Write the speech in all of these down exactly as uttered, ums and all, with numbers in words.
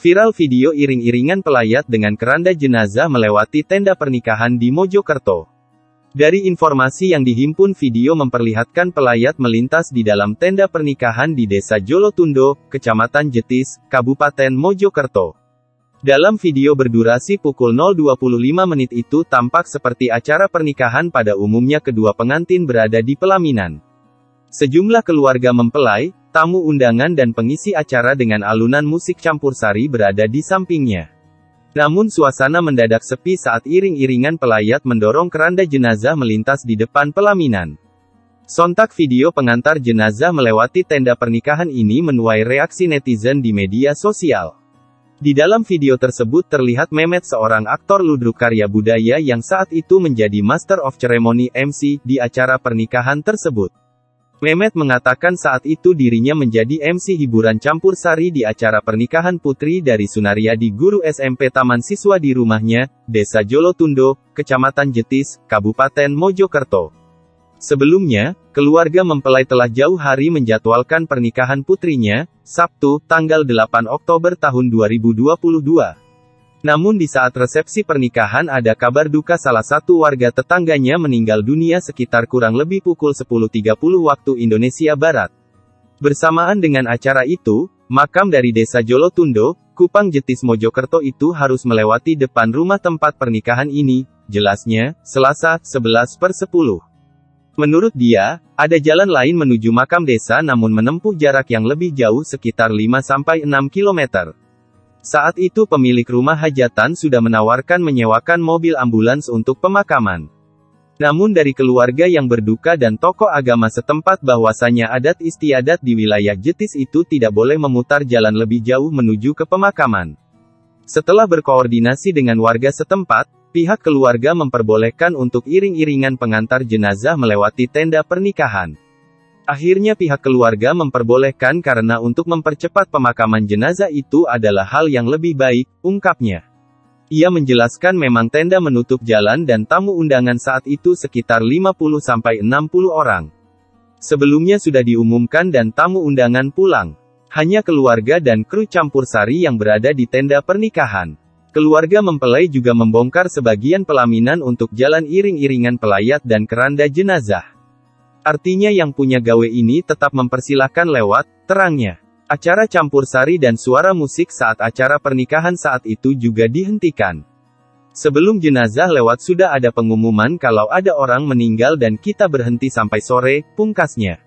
Viral video iring-iringan pelayat dengan keranda jenazah melewati tenda pernikahan di Mojokerto. Dari informasi yang dihimpun, video memperlihatkan pelayat melintas di dalam tenda pernikahan di Desa Jolotundo, Kecamatan Jetis, Kabupaten Mojokerto. Dalam video berdurasi pukul nol dua puluh lima menit itu tampak seperti acara pernikahan pada umumnya kedua pengantin berada di pelaminan. Sejumlah keluarga mempelai, tamu undangan dan pengisi acara dengan alunan musik campursari berada di sampingnya. Namun suasana mendadak sepi saat iring-iringan pelayat mendorong keranda jenazah melintas di depan pelaminan. Sontak video pengantar jenazah melewati tenda pernikahan ini menuai reaksi netizen di media sosial. Di dalam video tersebut terlihat Memet, seorang aktor ludruk karya budaya yang saat itu menjadi Master of Ceremony M C di acara pernikahan tersebut. Memet mengatakan saat itu dirinya menjadi M C hiburan campur sari di acara pernikahan putri dari Sunaryadi, guru S M P taman siswa di rumahnya, Desa Jolotundo, Kecamatan Jetis, Kabupaten Mojokerto. Sebelumnya, keluarga mempelai telah jauh hari menjadwalkan pernikahan putrinya, Sabtu, tanggal delapan Oktober tahun dua ribu dua puluh dua. Namun di saat resepsi pernikahan ada kabar duka, salah satu warga tetangganya meninggal dunia sekitar kurang lebih pukul sepuluh tiga puluh waktu Indonesia Barat. Bersamaan dengan acara itu, makam dari Desa Jolotundo, Kupang Jetis Mojokerto itu harus melewati depan rumah tempat pernikahan ini, jelasnya, Selasa, sebelas per sepuluh. Menurut dia, ada jalan lain menuju makam desa namun menempuh jarak yang lebih jauh sekitar lima sampai enam kilometer. Saat itu pemilik rumah hajatan sudah menawarkan menyewakan mobil ambulans untuk pemakaman. Namun dari keluarga yang berduka dan tokoh agama setempat bahwasanya adat istiadat di wilayah Jetis itu tidak boleh memutar jalan lebih jauh menuju ke pemakaman. Setelah berkoordinasi dengan warga setempat, pihak keluarga memperbolehkan untuk iring-iringan pengantar jenazah melewati tenda pernikahan. Akhirnya pihak keluarga memperbolehkan karena untuk mempercepat pemakaman jenazah itu adalah hal yang lebih baik, ungkapnya. Ia menjelaskan memang tenda menutup jalan dan tamu undangan saat itu sekitar lima puluh sampai enam puluh orang. Sebelumnya sudah diumumkan dan tamu undangan pulang. Hanya keluarga dan kru campur sari yang berada di tenda pernikahan. Keluarga mempelai juga membongkar sebagian pelaminan untuk jalan iring-iringan pelayat dan keranda jenazah. Artinya yang punya gawe ini tetap mempersilahkan lewat, terangnya. Acara campur sari dan suara musik saat acara pernikahan saat itu juga dihentikan. Sebelum jenazah lewat sudah ada pengumuman kalau ada orang meninggal dan kita berhenti sampai sore, pungkasnya.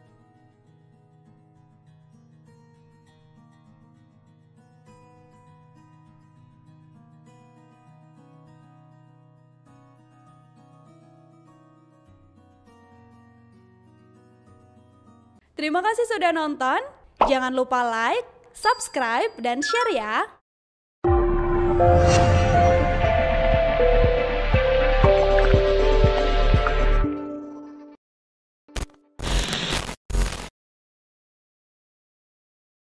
Terima kasih sudah nonton, jangan lupa like, subscribe, dan share ya!